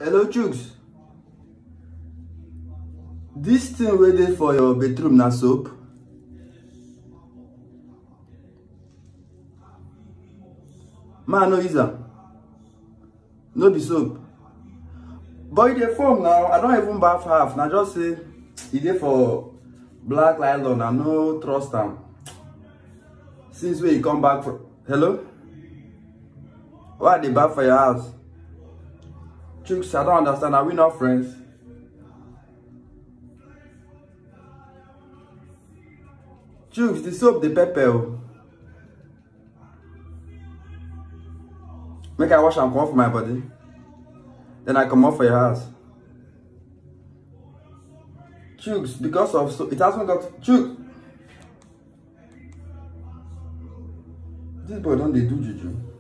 Hello, Chooks. This thing waiting for your bedroom na soap? Man, no use am. No be soap. But the form now, I don't even bath half. Now just say e dey for black nylon. I no trust am. Since when you come back from hello? Why they bath for your house? Chooks, I don't understand. Are we not friends? Chooks, the soap, the pepper. Make I wash and come off my body. Then I come off for your house. Chooks, because of so it hasn't got Chooks. This boy don't they do juju.